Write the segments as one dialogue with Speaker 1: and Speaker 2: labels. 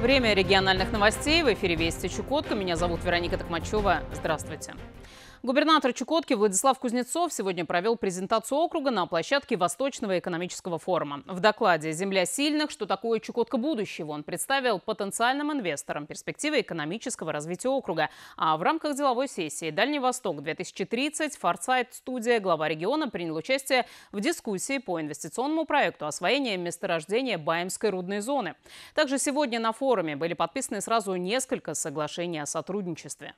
Speaker 1: Время региональных новостей. В эфире «Вести Чукотка». Меня зовут Вероника Токмачева. Здравствуйте. Губернатор Чукотки Владислав Кузнецов сегодня провел презентацию округа на площадке Восточного экономического форума. В докладе «Земля сильных. Что такое Чукотка будущего» он представил потенциальным инвесторам перспективы экономического развития округа. А в рамках деловой сессии «Дальний Восток-2030» Форсайт-студия, глава региона, принял участие в дискуссии по инвестиционному проекту освоения месторождения Баимской рудной зоны. Также сегодня на форуме были подписаны сразу несколько соглашений о сотрудничестве.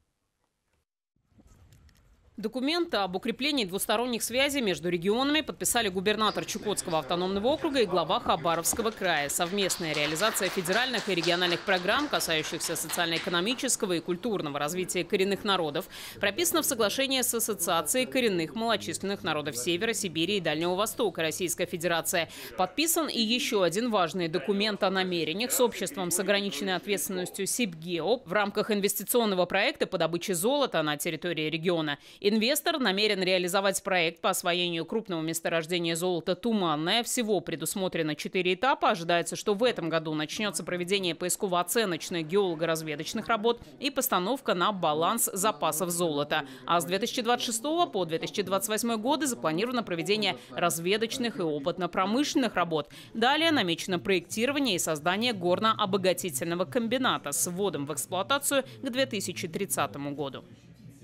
Speaker 1: Документы об укреплении двусторонних связей между регионами подписали губернатор Чукотского автономного округа и глава Хабаровского края. Совместная реализация федеральных и региональных программ, касающихся социально-экономического и культурного развития коренных народов, прописана в соглашении с Ассоциацией коренных малочисленных народов Севера, Сибири и Дальнего Востока Российской Федерации. Подписан и еще один важный документ о намерениях с обществом с ограниченной ответственностью Сибгео в рамках инвестиционного проекта по добыче золота на территории региона. Инвестор намерен реализовать проект по освоению крупного месторождения золота «Туманное». Всего предусмотрено 4 этапа. Ожидается, что в этом году начнется проведение поисково-оценочных геолого-разведочных работ и постановка на баланс запасов золота. А с 2026 по 2028 годы запланировано проведение разведочных и опытно-промышленных работ. Далее намечено проектирование и создание горно-обогатительного комбината с вводом в эксплуатацию к 2030 году.